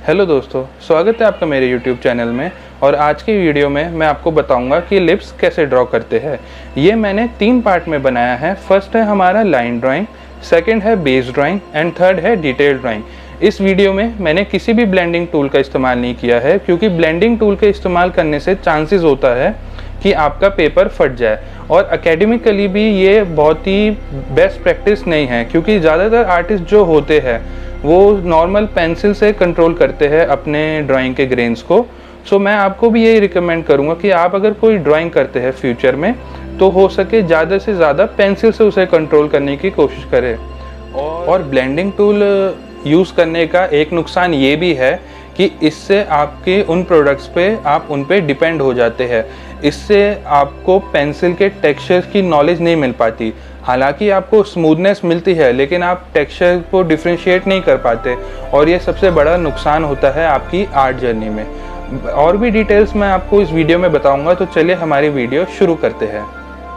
Hello दोस्तों, स्वागत है आपका मेरे YouTube चैनल में। और आज की वीडियो में मैं आपको बताऊंगा कि लिप्स कैसे ड्रॉ करते हैं। ये मैंने 3 पार्ट में बनाया है। फर्स्ट है हमारा लाइन ड्राइंग, सेकंड है बेस ड्राइंग एंड थर्ड है डिटेल ड्राइंग। इस वीडियो में मैंने किसी भी ब्लेंडिंग टूल का इस्तेमाल नहीं किया है, क्योंकि ब्लेंडिंग टूल के इस्तेमाल करने से चांसेस होता है कि आपका पेपर फट जाए। और एकेडमिकली भी ये बहुत ही बेस्ट प्रैक्टिस नहीं है, क्योंकि ज़्यादातर आर्टिस्ट जो होते हैं वो नॉर्मल पेंसिल से कंट्रोल करते हैं अपने ड्राइंग के ग्रेन्स को। सो मैं आपको भी यही रिकमेंड करूँगा कि आप अगर कोई ड्राइंग करते हैं फ्यूचर में, तो हो सके ज़्यादा से ज़्यादा पेंसिल से उसे कंट्रोल करने की कोशिश करें। और ब्लेंडिंग टूल यूज़ करने का एक नुकसान ये भी है कि इससे आपके उन प्रोडक्ट्स पे आप उन पे डिपेंड हो जाते हैं। इससे आपको पेंसिल के टेक्सचर्स की नॉलेज नहीं मिल पाती। हालांकि आपको स्मूथनेस मिलती है, लेकिन आप टेक्सचर को डिफ्रेंशिएट नहीं कर पाते, और ये सबसे बड़ा नुकसान होता है आपकी आर्ट जर्नी में। और भी डिटेल्स मैं आपको इस वीडियो में बताऊंगा, तो चलिए हमारी वीडियो शुरू करते हैं।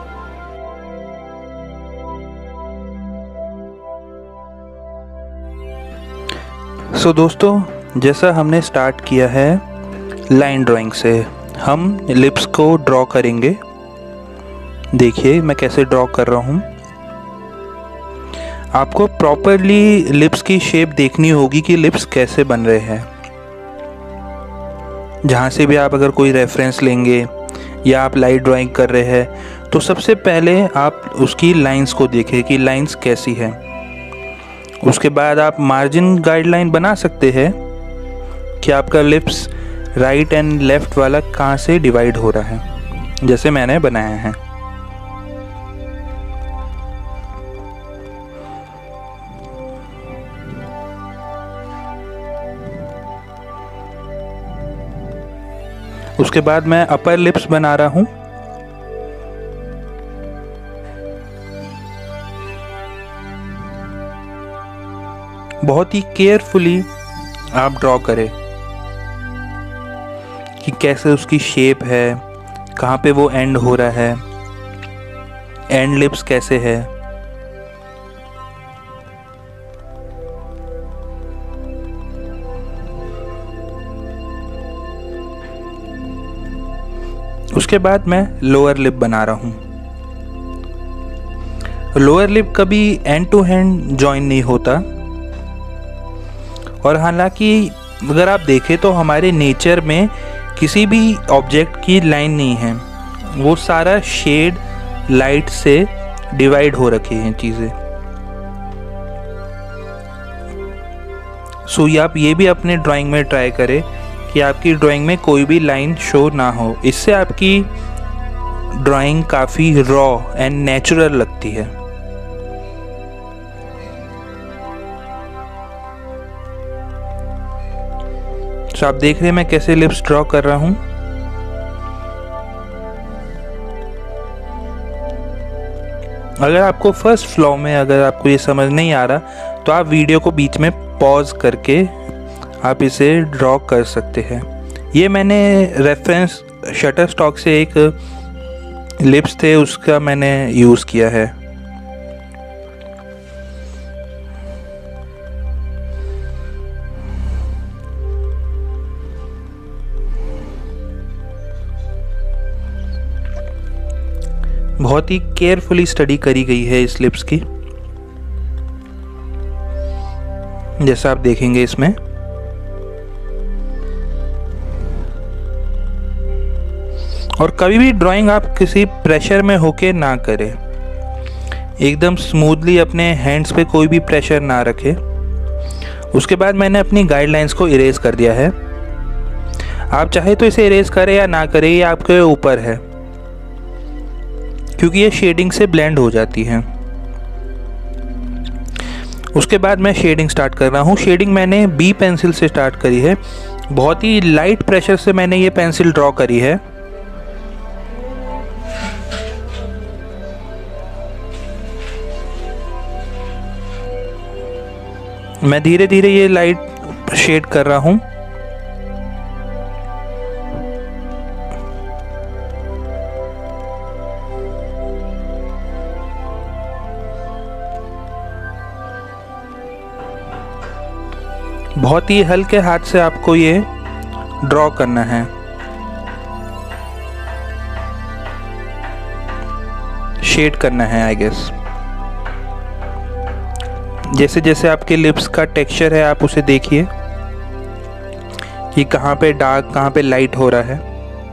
सो दोस्तों, जैसा हमने स्टार्ट किया है लाइन ड्राइंग से, हम लिप्स को ड्रॉ करेंगे। देखिए मैं कैसे ड्रॉ कर रहा हूँ। आपको प्रॉपरली लिप्स की शेप देखनी होगी कि लिप्स कैसे बन रहे हैं। जहाँ से भी आप अगर कोई रेफरेंस लेंगे या आप लाइट ड्राइंग कर रहे हैं, तो सबसे पहले आप उसकी लाइंस को देखें कि लाइंस कैसी है। उसके बाद आप मार्जिन गाइडलाइन बना सकते हैं कि आपका लिप्स राइट एंड लेफ्ट वाला कहाँ से डिवाइड हो रहा है, जैसे मैंने बनाया है। उसके बाद मैं अपर लिप्स बना रहा हूँ। बहुत ही केयरफुली आप ड्रॉ करें कि कैसे उसकी शेप है, कहाँ पे वो एंड हो रहा है, एंड लिप्स कैसे है। उसके बाद मैं लोअर लिप बना रहा हूँ। लोअर लिप कभी एंड टू हैंड जॉइन नहीं होता, और हालांकि अगर आप देखें तो हमारे नेचर में किसी भी ऑब्जेक्ट की लाइन नहीं है, वो सारा शेड लाइट से डिवाइड हो रखे हैं चीज़ें। सो आप ये भी अपने ड्राइंग में ट्राई करें कि आपकी ड्राइंग में कोई भी लाइन शो ना हो। इससे आपकी ड्राइंग काफ़ी रॉ एंड नेचुरल लगती है। तो आप देख रहे हैं मैं कैसे लिप्स ड्रॉ कर रहा हूं। अगर आपको फर्स्ट फ्लो में अगर आपको ये समझ नहीं आ रहा, तो आप वीडियो को बीच में पॉज करके आप इसे ड्रॉ कर सकते हैं। ये मैंने रेफरेंस शटरस्टॉक से एक लिप्स थे, उसका मैंने यूज़ किया है। बहुत ही केयरफुली स्टडी करी गई है इस लिप्स की, जैसा आप देखेंगे इसमें। और कभी भी ड्राइंग आप किसी प्रेशर में होके ना करें। एकदम स्मूथली अपने हैंड्स पे कोई भी प्रेशर ना रखें। उसके बाद मैंने अपनी गाइडलाइंस को इरेज कर दिया है। आप चाहे तो इसे इरेज करें या ना करें, ये आपके ऊपर है, क्योंकि ये शेडिंग से ब्लेंड हो जाती है। उसके बाद मैं शेडिंग स्टार्ट कर रहा हूँ। शेडिंग मैंने बी पेंसिल से स्टार्ट करी है। बहुत ही लाइट प्रेशर से मैंने ये पेंसिल ड्रॉ करी है। मैं धीरे धीरे ये लाइट शेड कर रहा हूँ। बहुत ही हल्के हाथ से आपको ये ड्रॉ करना है। शेड करना है आई गेस। जैसे जैसे आपके लिप्स का टेक्सचर है आप उसे देखिए कि कहाँ पे डार्क कहाँ पे लाइट हो रहा है।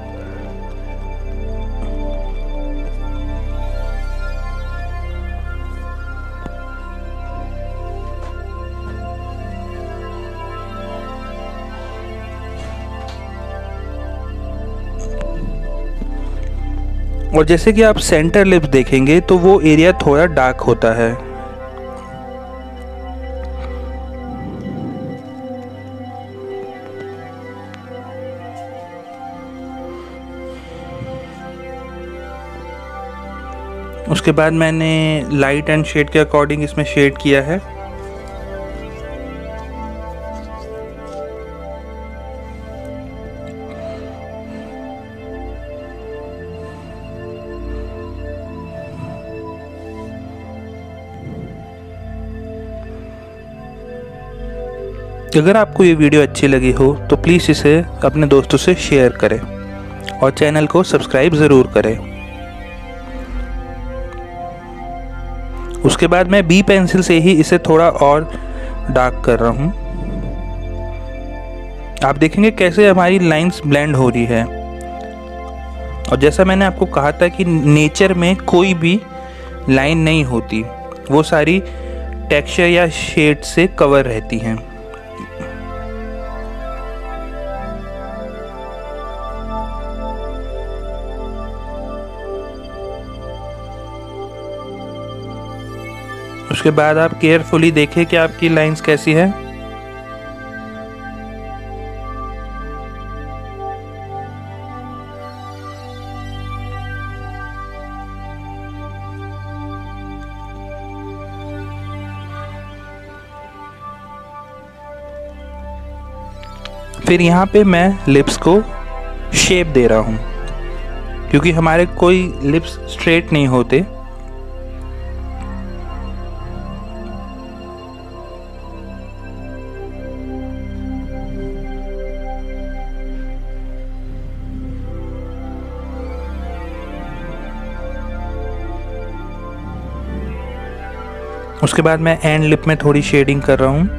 और जैसे कि आप सेंटर लिप्स देखेंगे तो वो एरिया थोड़ा डार्क होता है। उसके बाद मैंने लाइट एंड शेड के अकॉर्डिंग इसमें शेड किया है। अगर आपको ये वीडियो अच्छी लगी हो तो प्लीज़ इसे अपने दोस्तों से शेयर करें और चैनल को सब्सक्राइब ज़रूर करें। उसके बाद मैं बी पेंसिल से ही इसे थोड़ा और डार्क कर रहा हूँ। आप देखेंगे कैसे हमारी लाइंस ब्लेंड हो रही है। और जैसा मैंने आपको कहा था कि नेचर में कोई भी लाइन नहीं होती, वो सारी टेक्सचर या शेड से कवर रहती हैं। उसके बाद आप केयरफुली देखें कि आपकी लाइंस कैसी है। फिर यहाँ पे मैं लिप्स को शेप दे रहा हूँ, क्योंकि हमारे कोई लिप्स स्ट्रेट नहीं होते। उसके बाद मैं एंड लिप में थोड़ी शेडिंग कर रहा हूँ,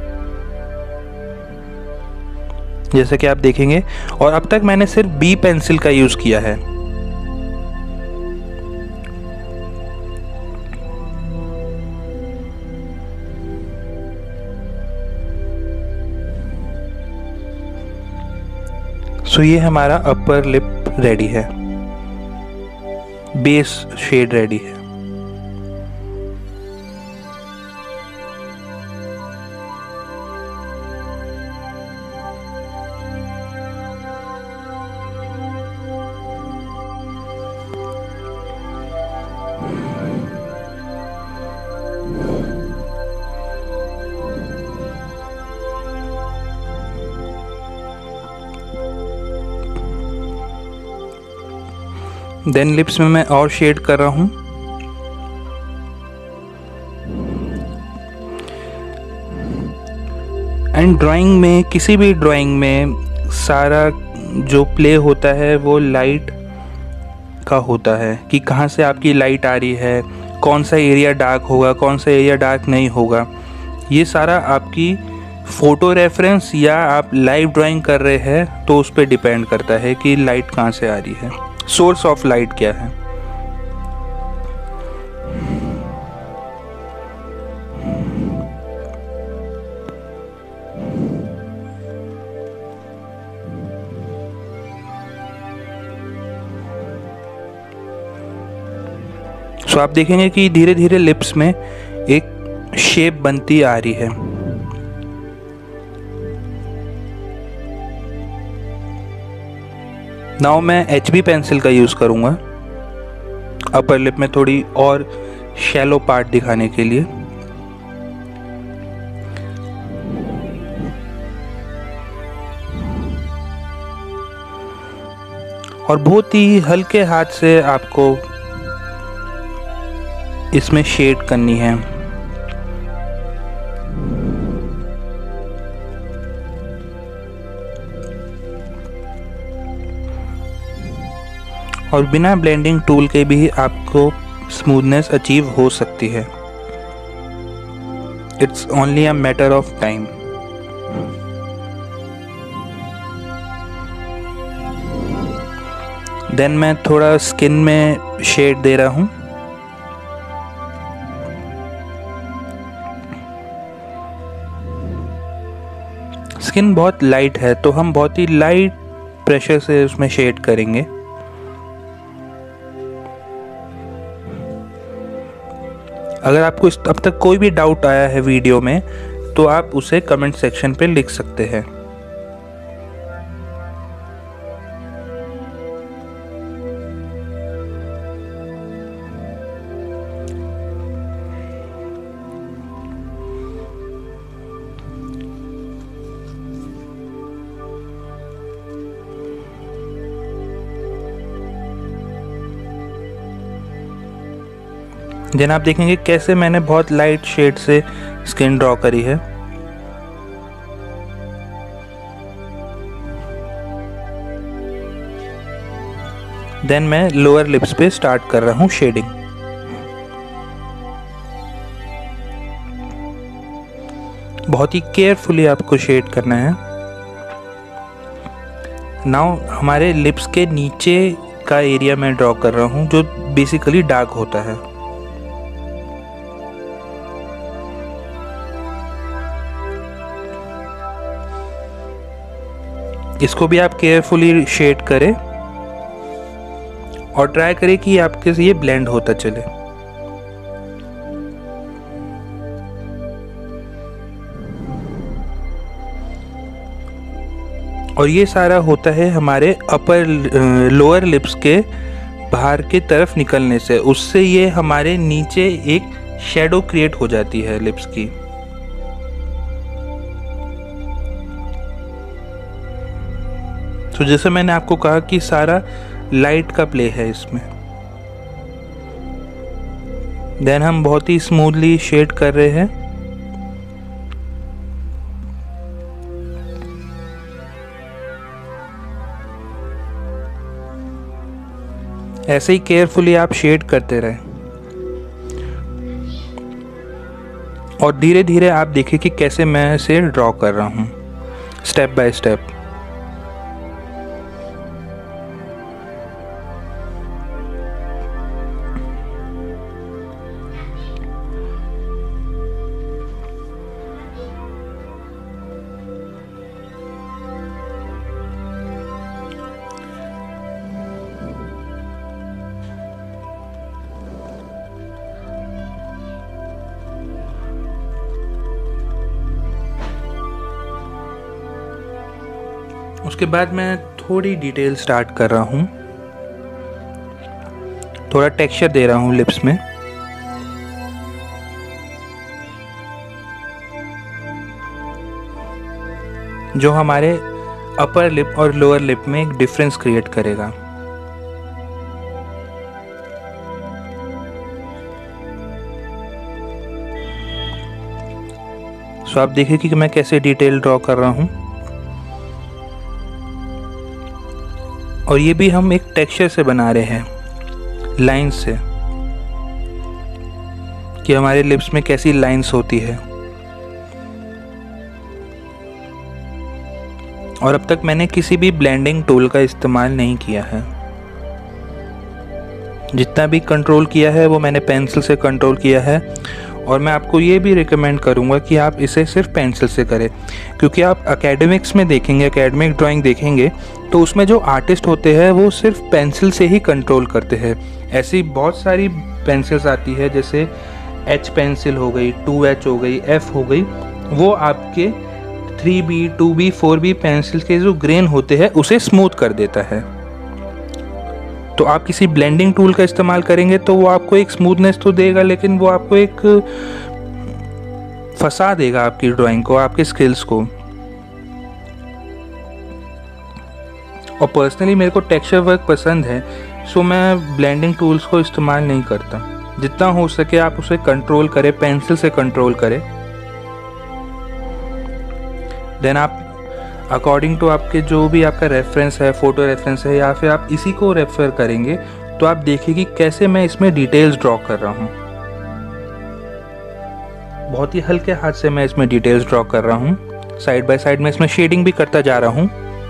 जैसे कि आप देखेंगे। और अब तक मैंने सिर्फ बी पेंसिल का यूज किया है। सो ये हमारा अपर लिप रेडी है, बेस शेड रेडी है। देन लिप्स में मैं और शेड कर रहा हूँ। एंड ड्राइंग में, किसी भी ड्राइंग में सारा जो प्ले होता है वो लाइट का होता है, कि कहाँ से आपकी लाइट आ रही है, कौन सा एरिया डार्क होगा, कौन सा एरिया डार्क नहीं होगा। ये सारा आपकी फ़ोटो रेफरेंस या आप लाइव ड्राइंग कर रहे हैं तो उस पर डिपेंड करता है कि लाइट कहाँ से आ रही है, सोर्स ऑफ लाइट क्या है। सो आप देखेंगे कि धीरे धीरे लिप्स में एक शेप बनती आ रही है। नाउ मैं HB पेंसिल का यूज़ करूँगा अपर लिप में थोड़ी और शैलो पार्ट दिखाने के लिए। और बहुत ही हल्के हाथ से आपको इसमें शेड करनी है। और बिना ब्लेंडिंग टूल के भी आपको स्मूथनेस अचीव हो सकती है। It's only a matter of time. Then मैं थोड़ा स्किन में शेड दे रहा हूँ। स्किन बहुत लाइट है तो हम बहुत ही लाइट प्रेशर से उसमें शेड करेंगे। अगर आपको अब तक कोई भी डाउट आया है वीडियो में तो आप उसे कमेंट सेक्शन पे लिख सकते हैं। देन आप देखेंगे कैसे मैंने बहुत लाइट शेड से स्किन ड्रॉ करी है। देन मैं लोअर लिप्स पे स्टार्ट कर रहा हूँ शेडिंग। बहुत ही केयरफुली आपको शेड करना है। नाउ हमारे लिप्स के नीचे का एरिया मैं ड्रॉ कर रहा हूँ जो बेसिकली डार्क होता है। इसको भी आप केयरफुली शेड करें और ट्राई करें कि आपके से ये ब्लेंड होता चले। और ये सारा होता है हमारे लोअर लिप्स के बाहर की तरफ निकलने से। उससे ये हमारे नीचे एक शैडो क्रिएट हो जाती है लिप्स की। तो जैसे मैंने आपको कहा कि सारा लाइट का प्ले है इसमें। देन हम बहुत ही स्मूथली शेड कर रहे हैं। ऐसे ही केयरफुली आप शेड करते रहें और धीरे धीरे आप देखिए कि कैसे मैं इसे ड्रॉ कर रहा हूं स्टेप बाय स्टेप। उसके बाद मैं थोड़ी डिटेल स्टार्ट कर रहा हूँ, थोड़ा टेक्सचर दे रहा हूँ लिप्स में। जो हमारे अपर लिप और लोअर लिप में एक डिफरेंस क्रिएट करेगा। सो आप देखिए कि मैं कैसे डिटेल ड्रॉ कर रहा हूँ। और ये भी हम एक टेक्सचर से बना रहे हैं, लाइंस से, कि हमारे लिप्स में कैसी लाइंस होती है। और अब तक मैंने किसी भी ब्लेंडिंग टूल का इस्तेमाल नहीं किया है। जितना भी कंट्रोल किया है वो मैंने पेंसिल से कंट्रोल किया है। और मैं आपको ये भी रिकमेंड करूँगा कि आप इसे सिर्फ पेंसिल से करें, क्योंकि आप एकेडमिक्स में देखेंगे, एकेडमिक ड्राइंग देखेंगे तो उसमें जो आर्टिस्ट होते हैं वो सिर्फ पेंसिल से ही कंट्रोल करते हैं। ऐसी बहुत सारी पेंसिल्स आती है, जैसे H पेंसिल हो गई, 2H हो गई, F हो गई, वो आपके 3B, 2B, 4B पेंसिल के जो ग्रेन होते हैं उसे स्मूथ कर देता है। तो आप किसी ब्लेंडिंग टूल का इस्तेमाल करेंगे तो वो आपको एक स्मूथनेस तो देगा, लेकिन वो आपको एक फंसा देगा आपकी ड्राइंग को, आपके स्किल्स को। और पर्सनली मेरे को टेक्सचर वर्क पसंद है, सो मैं ब्लेंडिंग टूल्स को इस्तेमाल नहीं करता। जितना हो सके आप उसे कंट्रोल करें, पेंसिल से कंट्रोल करें। देन आप अकॉर्डिंग टू आपके जो भी आपका रेफरेंस है, फ़ोटो रेफरेंस है, या फिर आप इसी को रेफ़र करेंगे, तो आप देखिए कि कैसे मैं इसमें डिटेल्स ड्रॉ कर रहा हूँ। बहुत ही हल्के हाथ से मैं इसमें डिटेल्स ड्रॉ कर रहा हूँ। साइड बाय साइड में इसमें शेडिंग भी करता जा रहा हूँ।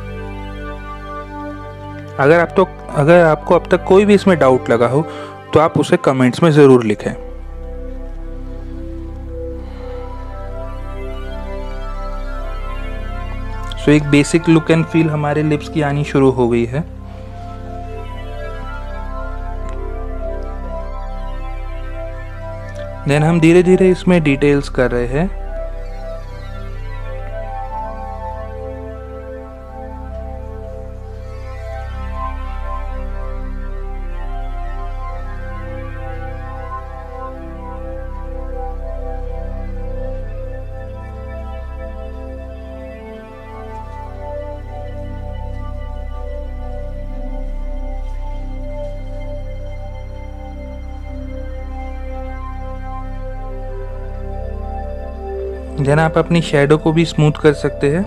अगर आपको अब तक कोई भी इसमें डाउट लगा हो तो आप उसे कमेंट्स में ज़रूर लिखें। सो एक बेसिक लुक एंड फील हमारे लिप्स की आनी शुरू हो गई है। देन हम धीरे धीरे इसमें डिटेल्स कर रहे हैं। देन आप अपनी शैडो को भी स्मूथ कर सकते हैं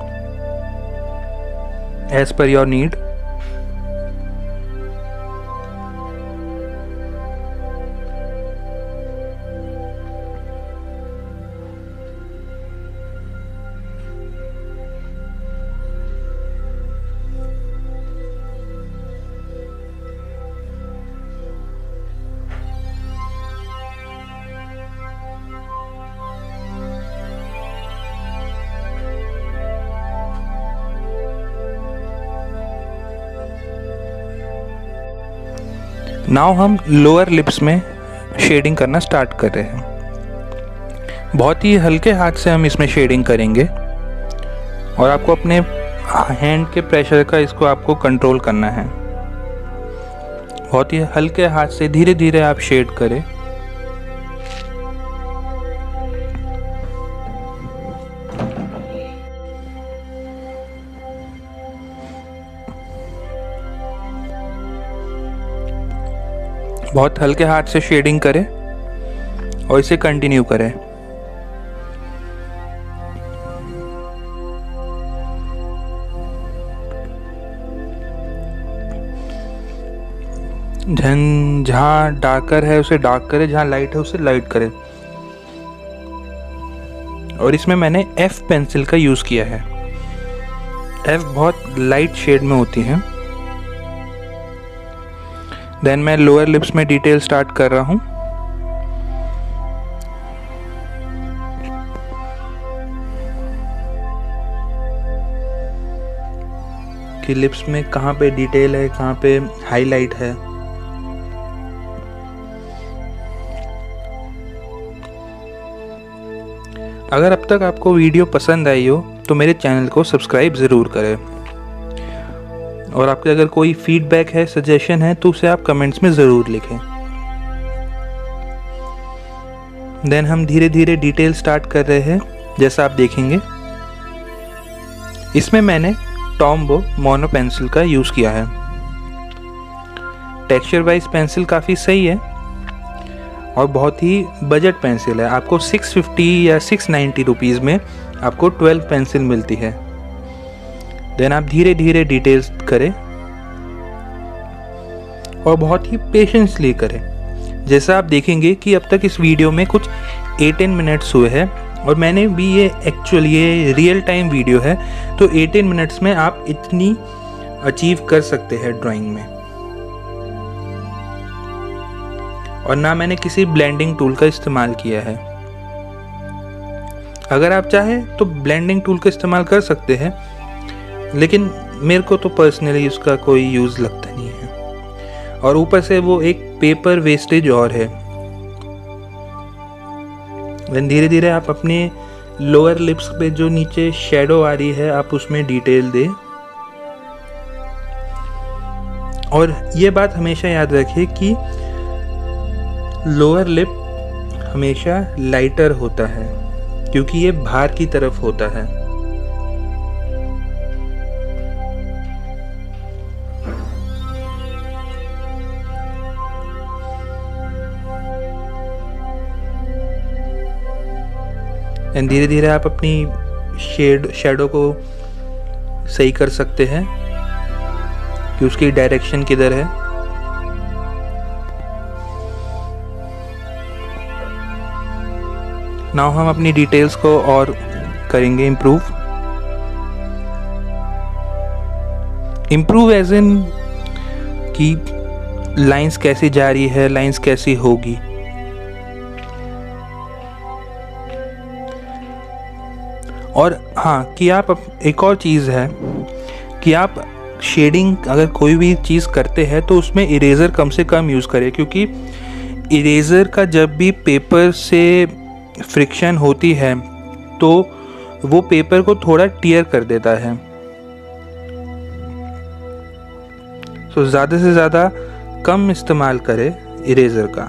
as per your need. Now हम लोअर लिप्स में शेडिंग करना स्टार्ट कर रहे हैं। बहुत ही हल्के हाथ से हम इसमें शेडिंग करेंगे और आपको अपने हैंड के प्रेशर का इसको आपको कंट्रोल करना है। बहुत ही हल्के हाथ से धीरे धीरे आप शेड करें। बहुत हल्के हाथ से शेडिंग करें और इसे कंटिन्यू करें। जहाँ डार्कर है उसे डार्क करें, जहाँ लाइट है उसे लाइट करें। और इसमें मैंने F पेंसिल का यूज़ किया है। F बहुत लाइट शेड में होती है। देन मैं लोअर लिप्स में डिटेल स्टार्ट कर रहा हूँ। कि लिप्स में कहाँ पे डिटेल है, कहाँ पे हाईलाइट है। अगर अब तक आपको वीडियो पसंद आई हो तो मेरे चैनल को सब्सक्राइब ज़रूर करें। और आपके अगर कोई फीडबैक है, सजेशन है, तो उसे आप कमेंट्स में ज़रूर लिखें। देन हम धीरे धीरे डिटेल स्टार्ट कर रहे हैं, जैसा आप देखेंगे। इसमें मैंने टॉम्बो मोनो पेंसिल का यूज़ किया है। टेक्सचर वाइज पेंसिल काफ़ी सही है और बहुत ही बजट पेंसिल है। आपको 650 या 690 रुपीज़ में आपको 12 पेंसिल मिलती है। देन आप धीरे धीरे डिटेल्स करें और बहुत ही पेशेंसली करें। जैसा आप देखेंगे कि अब तक इस वीडियो में कुछ 18 मिनट्स हुए हैं और मैंने भी ये रियल टाइम वीडियो है, तो 18 मिनट्स में आप इतनी अचीव कर सकते हैं ड्राइंग में। और ना मैंने किसी ब्लेंडिंग टूल का इस्तेमाल किया है। अगर आप चाहें तो ब्लेंडिंग टूल का इस्तेमाल कर सकते हैं, लेकिन मेरे को तो पर्सनली उसका कोई यूज़ लगता नहीं है। और ऊपर से वो एक पेपर वेस्टेज और है। धीरे धीरे आप अपने लोअर लिप्स पे जो नीचे शेडो आ रही है, आप उसमें डिटेल दें। और ये बात हमेशा याद रखिए कि लोअर लिप हमेशा लाइटर होता है, क्योंकि ये बाहर की तरफ होता है। एंड धीरे धीरे आप अपनी शेडो को सही कर सकते हैं कि उसकी डायरेक्शन किधर है। नाउ हम अपनी डिटेल्स को और करेंगे इम्प्रूव एज इन कि लाइंस कैसी जा रही है, लाइंस कैसी होगी। और हाँ कि आप एक और चीज़ है कि आप शेडिंग अगर कोई भी चीज़ करते हैं तो उसमें इरेज़र कम से कम यूज़ करें, क्योंकि इरेज़र का जब भी पेपर से फ्रिक्शन होती है तो वो पेपर को थोड़ा टियर कर देता है। तो ज़्यादा से ज़्यादा कम इस्तेमाल करें इरेज़र का।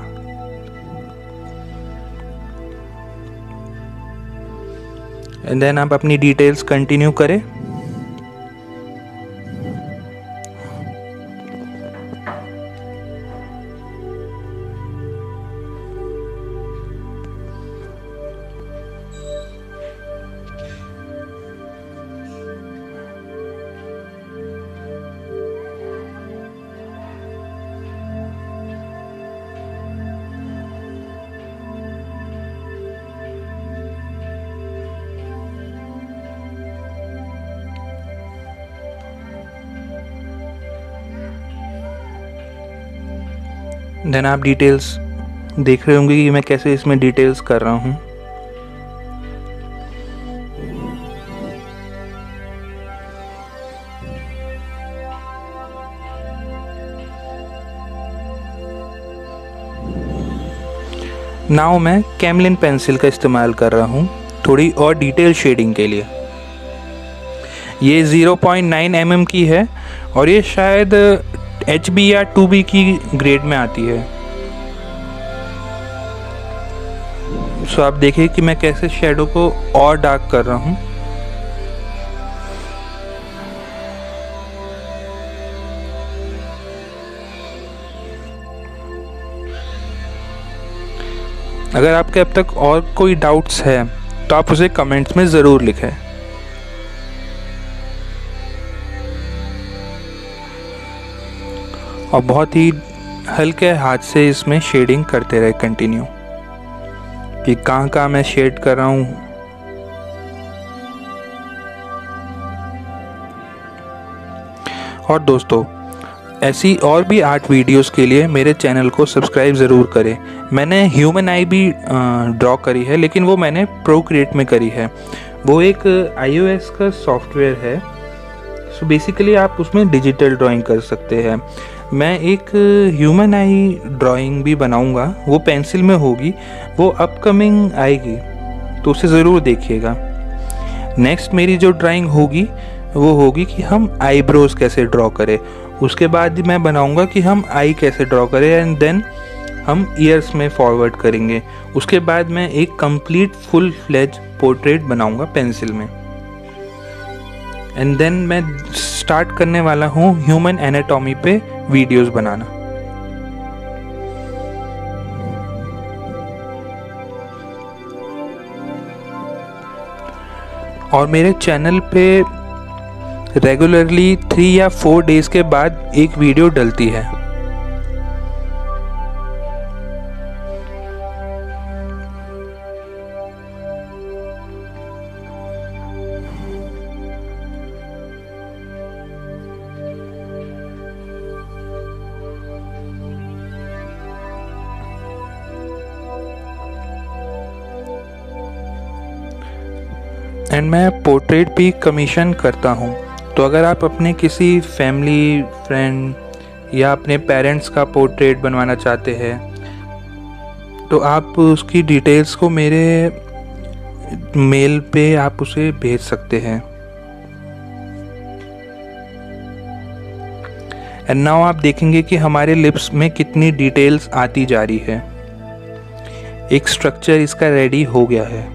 एंड देन आप अपनी डिटेल्स कंटिन्यू करें। देन आप डिटेल्स देख रहे होंगे कि मैं कैसे इसमें डिटेल्स कर रहा हूँ। नाउ मैं कैमलिन पेंसिल का इस्तेमाल कर रहा हूँ थोड़ी और डिटेल शेडिंग के लिए। ये 0.9 mm की है और ये शायद HB या 2B की ग्रेड में आती है। सो आप देखिए कि मैं कैसे शेडो को और डार्क कर रहा हूँ। अगर आपके अब तक और कोई डाउट्स है तो आप उसे कमेंट्स में ज़रूर लिखें। और बहुत ही हल्के हाथ से इसमें शेडिंग करते रहे कंटिन्यू, कि कहाँ कहाँ मैं शेड कर रहा हूँ। और दोस्तों ऐसी और भी आर्ट वीडियोस के लिए मेरे चैनल को सब्सक्राइब ज़रूर करें। मैंने ह्यूमन आई भी ड्रॉ करी है, लेकिन वो मैंने प्रोक्रिएट में करी है। वो एक iOS का सॉफ्टवेयर है। सो बेसिकली आप उसमें डिजिटल ड्राइंग कर सकते हैं। मैं एक ह्यूमन आई ड्राइंग भी बनाऊंगा, वो पेंसिल में होगी, वो अपकमिंग आएगी, तो उसे ज़रूर देखिएगा। नेक्स्ट मेरी जो ड्राइंग होगी वो होगी कि हम आईब्रोज कैसे ड्रॉ करें। उसके बाद मैं बनाऊंगा कि हम आई कैसे ड्रॉ करें, एंड देन हम ईयर्स में फॉरवर्ड करेंगे। उसके बाद मैं एक कंप्लीट फुल फ्लेज पोर्ट्रेट बनाऊंगा पेंसिल में। एंड देन मैं स्टार्ट करने वाला हूँ ह्यूमन एनाटॉमी पे वीडियोस बनाना। और मेरे चैनल पे रेगुलरली 3 या 4 डेज के बाद एक वीडियो डलती है। एंड मैं पोर्ट्रेट भी कमीशन करता हूँ। तो अगर आप अपने किसी फैमिली फ्रेंड या अपने पेरेंट्स का पोर्ट्रेट बनवाना चाहते हैं तो आप उसकी डिटेल्स को मेरे मेल पे आप उसे भेज सकते हैं। एंड नाउ आप देखेंगे कि हमारे लिप्स में कितनी डिटेल्स आती जा रही है। एक स्ट्रक्चर इसका रेडी हो गया है।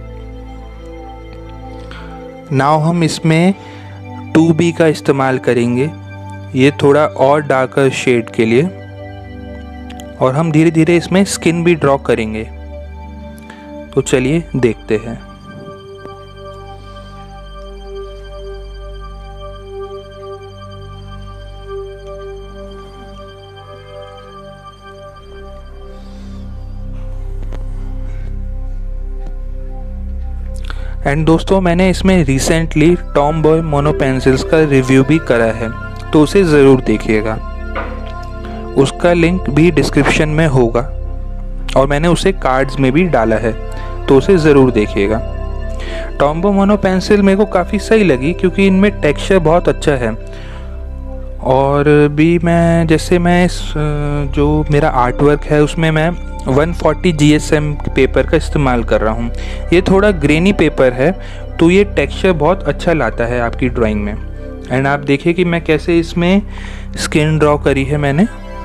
नाउ हम इसमें 2B का इस्तेमाल करेंगे, ये थोड़ा और डार्कर शेड के लिए। और हम धीरे धीरे इसमें स्किन भी ड्रॉ करेंगे। तो चलिए देखते हैं। एंड दोस्तों मैंने इसमें रिसेंटली टॉमबॉय मोनो पेंसिल्स का रिव्यू भी करा है, तो उसे ज़रूर देखिएगा। उसका लिंक भी डिस्क्रिप्शन में होगा और मैंने उसे कार्ड्स में भी डाला है, तो उसे ज़रूर देखिएगा। टॉमबॉय मोनो पेंसिल मेरे को काफ़ी सही लगी क्योंकि इनमें टेक्सचर बहुत अच्छा है। और भी मैं इस जो मेरा आर्ट वर्क है उसमें मैं 140 GSM पेपर का इस्तेमाल कर रहा हूँ। ये थोड़ा ग्रेनी पेपर है, तो ये टेक्सचर बहुत अच्छा लाता है आपकी ड्राइंग में। एंड आप देखिए कि मैं कैसे इसमें स्किन ड्रॉ करी है मैंने।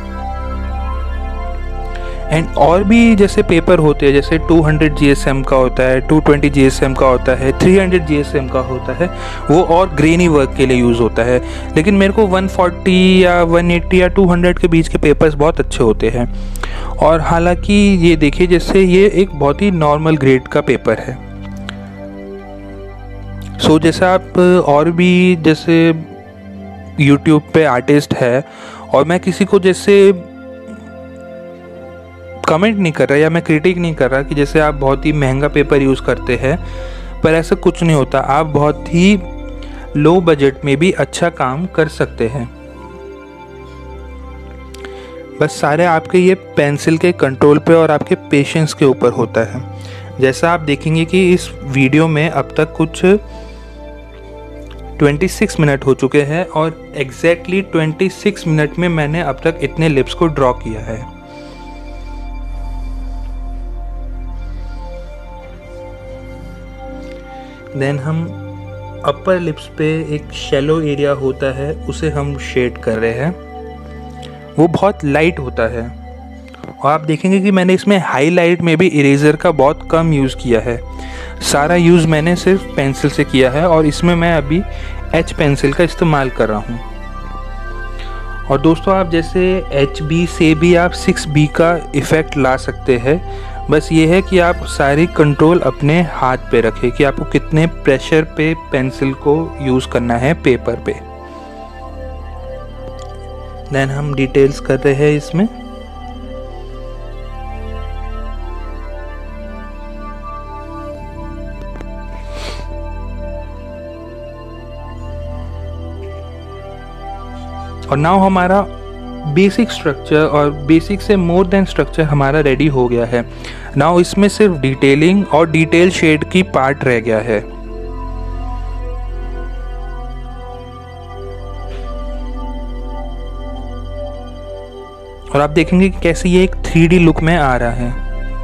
एंड और भी जैसे पेपर होते हैं, जैसे 200 GSM का होता है, 220 GSM का होता है, 300 GSM का होता है, वो और ग्रेनी वर्क के लिए यूज़ होता है। लेकिन मेरे को 140 या 180 या 200 के बीच के पेपर्स बहुत अच्छे होते हैं। और हालांकि ये देखिए जैसे ये एक बहुत ही नॉर्मल ग्रेड का पेपर है। सो जैसे आप और भी जैसे यूट्यूब पे आर्टिस्ट है और मैं किसी को जैसे कमेंट नहीं कर रहा या मैं क्रिटिक नहीं कर रहा कि जैसे आप बहुत ही महंगा पेपर यूज़ करते हैं, पर ऐसा कुछ नहीं होता। आप बहुत ही लो बजट में भी अच्छा काम कर सकते हैं। बस सारे आपके ये पेंसिल के कंट्रोल पे और आपके पेशेंस के ऊपर होता है। जैसा आप देखेंगे कि इस वीडियो में अब तक कुछ 26 मिनट हो चुके हैं और एग्जैक्टली 26 मिनट में मैंने अब तक इतने लिप्स को ड्रॉ किया है। देन हम अपर लिप्स पे एक शैलो एरिया होता है उसे हम शेड कर रहे हैं, वो बहुत लाइट होता है। और आप देखेंगे कि मैंने इसमें हाईलाइट में भी इरेजर का बहुत कम यूज़ किया है। सारा यूज़ मैंने सिर्फ पेंसिल से किया है और इसमें मैं अभी एच पेंसिल का इस्तेमाल कर रहा हूँ। और दोस्तों आप जैसे HB से भी आप 6B का इफ़ेक्ट ला सकते हैं। बस ये है कि आप सारी कंट्रोल अपने हाथ पे रखें कि आपको कितने प्रेशर पे पेंसिल को यूज़ करना है पेपर पे। देन हम डिटेल्स कर रहे हैं इसमें। और नाउ हमारा बेसिक स्ट्रक्चर और बेसिक से मोर देन स्ट्रक्चर हमारा रेडी हो गया है। नाउ इसमें सिर्फ डिटेलिंग और डिटेल शेड की पार्ट रह गया है। और आप देखेंगे कि कैसे ये एक 3D लुक में आ रहा है।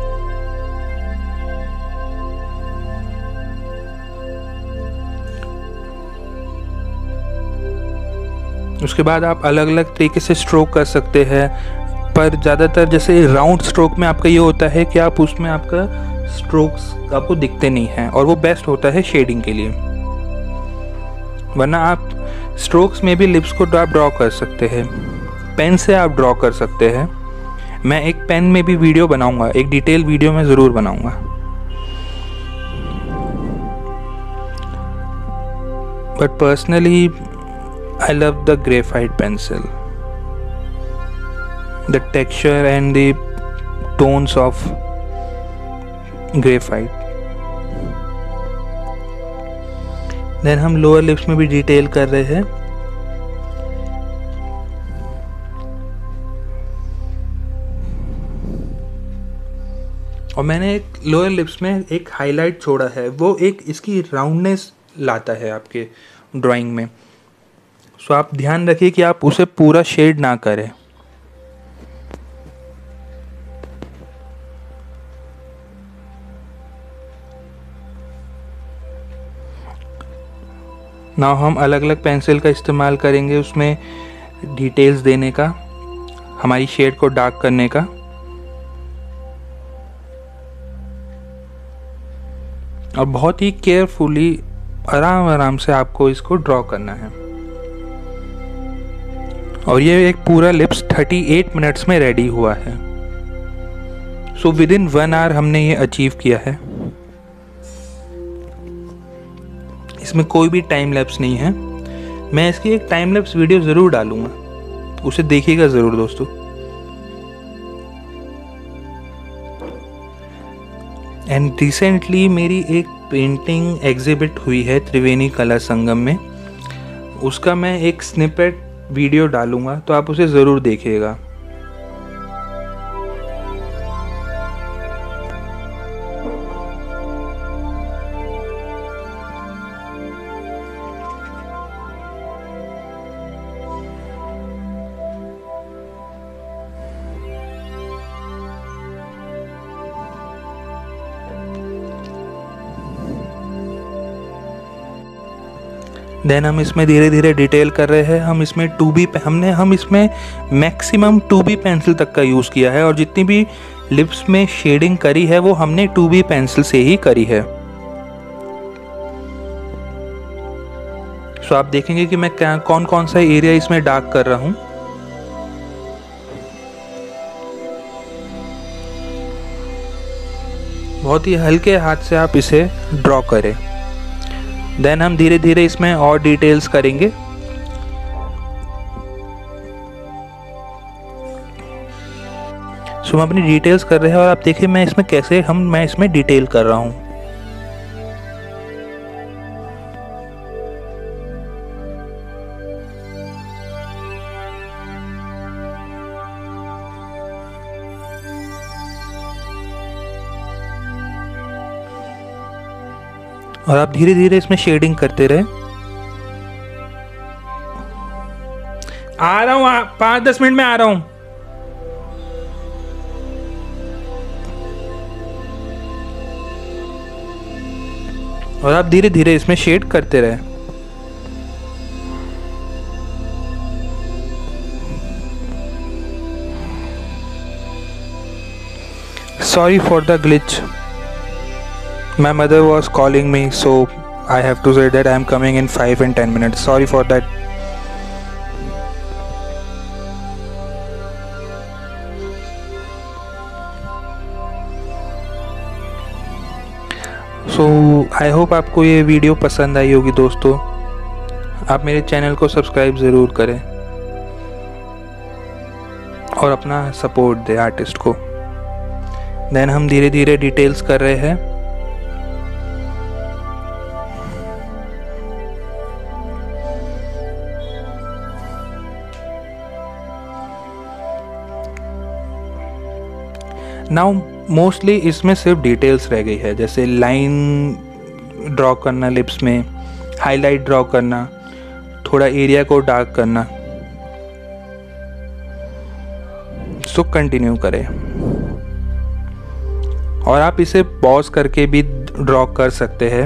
उसके बाद आप अलग अलग तरीके से स्ट्रोक कर सकते हैं, पर ज़्यादातर जैसे राउंड स्ट्रोक में आपका ये होता है कि आप उसमें आपका स्ट्रोक्स आपको दिखते नहीं हैं और वो बेस्ट होता है शेडिंग के लिए। वरना आप स्ट्रोक्स में भी लिप्स को आप ड्रॉ कर सकते हैं, पेन से आप ड्रॉ कर सकते हैं। मैं एक पेन में भी वीडियो बनाऊंगा, एक डिटेल वीडियो में ज़रूर बनाऊंगा। But personally I love the graphite pencil. The texture and the tones of graphite. Then हम lower lips में भी डिटेल कर रहे हैं। और मैंने एक लोअर लिप्स में एक हाईलाइट छोड़ा है, वो एक इसकी राउंडनेस लाता है आपके ड्राइंग में। सो आप ध्यान रखिए कि आप उसे पूरा शेड ना करें। नाउ हम अलग अलग पेंसिल का इस्तेमाल करेंगे उसमें डिटेल्स देने का, हमारी शेड को डार्क करने का। और बहुत ही केयरफुली आराम आराम से आपको इसको ड्रॉ करना है। और ये एक पूरा लिप्स 38 मिनट्स में रेडी हुआ है। सो विद इन 1 आवर हमने ये अचीव किया है। इसमें कोई भी टाइम लैप्स नहीं है। मैं इसकी एक टाइम लैप्स वीडियो ज़रूर डालूंगा, उसे देखिएगा ज़रूर दोस्तों। एंड रिसेंटली मेरी एक पेंटिंग एग्जिबिट हुई है त्रिवेणी कला संगम में, उसका मैं एक स्निपेट वीडियो डालूंगा, तो आप उसे ज़रूर देखिएगा। देन हम इसमें धीरे धीरे डिटेल कर रहे हैं। हम इसमें 2B हम इसमें मैक्सिमम 2B पेंसिल तक का यूज़ किया है, और जितनी भी लिप्स में शेडिंग करी है वो हमने 2B पेंसिल से ही करी है। सो आप देखेंगे कि मैं कौन कौन सा एरिया इसमें डार्क कर रहा हूँ। बहुत ही हल्के हाथ से आप इसे ड्रॉ करें। देन हम धीरे धीरे इसमें और डिटेल्स करेंगे। सो हम अपनी डिटेल्स कर रहे हैं, और आप देखिए मैं इसमें डिटेल कर रहा हूँ। और आप धीरे धीरे इसमें शेडिंग करते रहे। आ रहा हूँ, 5-10 मिनट में आ रहा हूँ। और आप धीरे धीरे इसमें शेड करते रहे। Sorry for the glitch. My mother was calling me, so I have to say that I am coming in 5 and 10 minutes. Sorry for that. So I hope आपको ये वीडियो पसंद आई होगी दोस्तों। आप मेरे चैनल को सब्सक्राइब ज़रूर करें और अपना सपोर्ट दें आर्टिस्ट को। देन हम धीरे धीरे डिटेल्स कर रहे हैं। नाउ मोस्टली इसमें सिर्फ डिटेल्स रह गई है, जैसे लाइन ड्रॉ करना लिप्स में, हाईलाइट ड्रॉ करना, थोड़ा एरिया को डार्क करना। सो कंटिन्यू करें, और आप इसे पॉज करके भी ड्रॉ कर सकते हैं।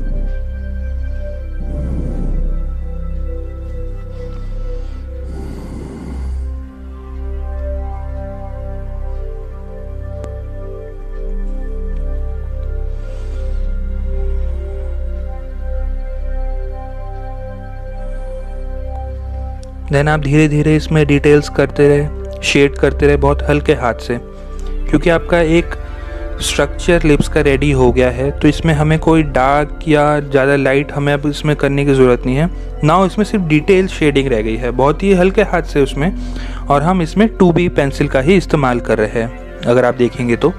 देन आप धीरे धीरे इसमें डिटेल्स करते रहे, शेड करते रहे बहुत हल्के हाथ से, क्योंकि आपका एक स्ट्रक्चर लिप्स का रेडी हो गया है। तो इसमें हमें कोई डार्क या ज़्यादा लाइट हमें अब इसमें करने की ज़रूरत नहीं है। नाउ इसमें सिर्फ डिटेल शेडिंग रह गई है बहुत ही हल्के हाथ से उसमें, और हम इसमें 2B पेंसिल का ही इस्तेमाल कर रहे हैं अगर आप देखेंगे तो।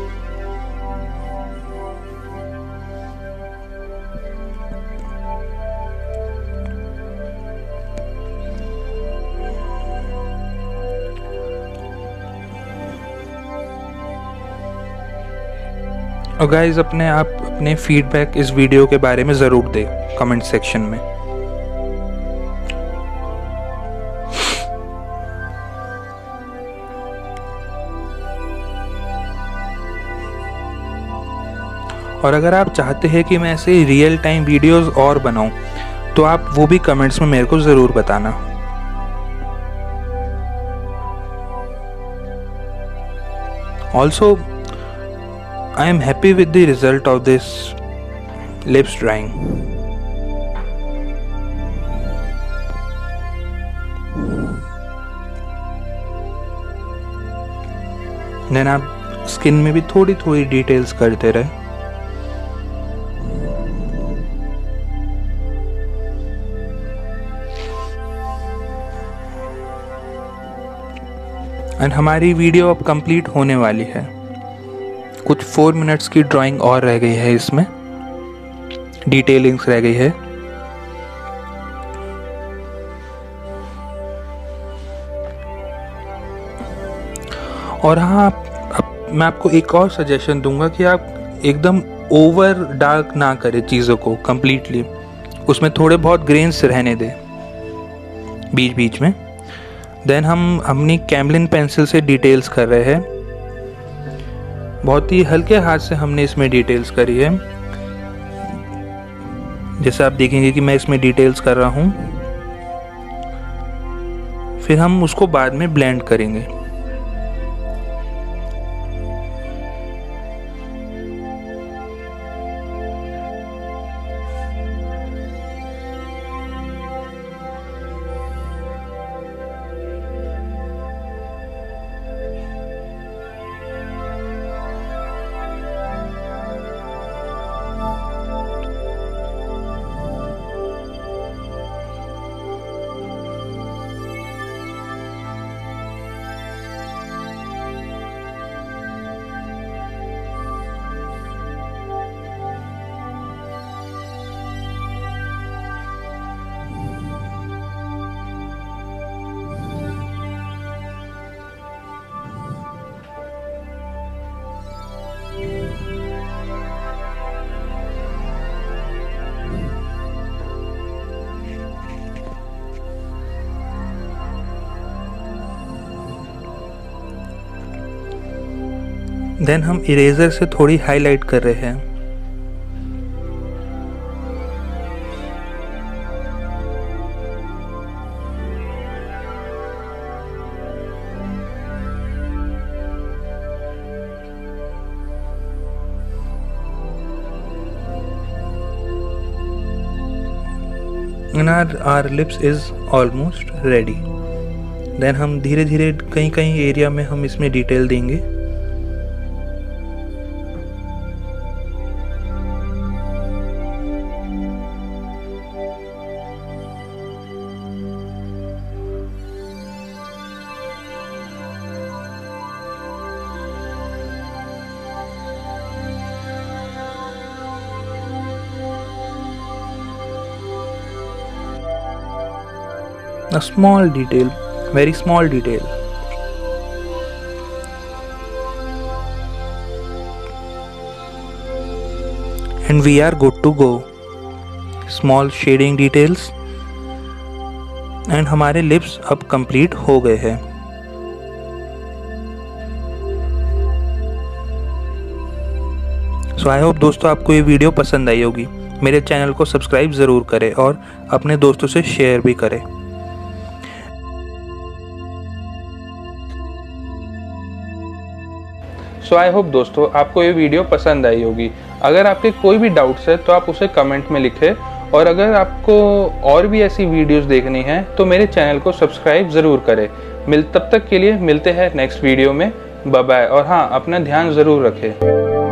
और गाइज अपने फीडबैक इस वीडियो के बारे में ज़रूर दें कमेंट सेक्शन में। और अगर आप चाहते हैं कि मैं ऐसे रियल टाइम वीडियोस और बनाऊं, तो आप वो भी कमेंट्स में मेरे को ज़रूर बताना। Also I am happy with the result of this lips drawing. Then आप स्किन में भी थोड़ी थोड़ी डिटेल्स करते रहे। एंड हमारी वीडियो अब कंप्लीट होने वाली है। कुछ 4 मिनट्स की ड्राइंग और रह गई है इसमें। डिटेलिंग्स रह गई है। और हाँ, मैं आपको एक और सजेशन दूंगा कि आप एकदम ओवर डार्क ना करें चीज़ों को कंप्लीटली, उसमें थोड़े बहुत ग्रेन्स रहने दें बीच बीच में। देन हम अपनी कैमलिन पेंसिल से डिटेल्स कर रहे हैं, बहुत ही हल्के हाथ से हमने इसमें डिटेल्स करी है। जैसे आप देखेंगे कि मैं इसमें डिटेल्स कर रहा हूँ, फिर हम उसको बाद में ब्लेंड करेंगे। देन हम इरेजर से थोड़ी हाईलाइट कर रहे हैं। And our lips is almost ready. Then हम धीरे धीरे कहीं कहीं एरिया में हम इसमें डिटेल देंगे। A small detail, very small detail. And we are good to go. Small shading details. And हमारे लिप्स अब कंप्लीट हो गए हैं। सो आई होप दोस्तों आपको ये वीडियो पसंद आई होगी। मेरे चैनल को सब्सक्राइब ज़रूर करें और अपने दोस्तों से शेयर भी करें। सो आई होप दोस्तों आपको ये वीडियो पसंद आई होगी। अगर आपके कोई भी डाउट्स है तो आप उसे कमेंट में लिखें, और अगर आपको और भी ऐसी वीडियोस देखनी है तो मेरे चैनल को सब्सक्राइब ज़रूर करें। तब तक के लिए मिलते हैं नेक्स्ट वीडियो में। Bye bye. और हाँ, अपना ध्यान ज़रूर रखें।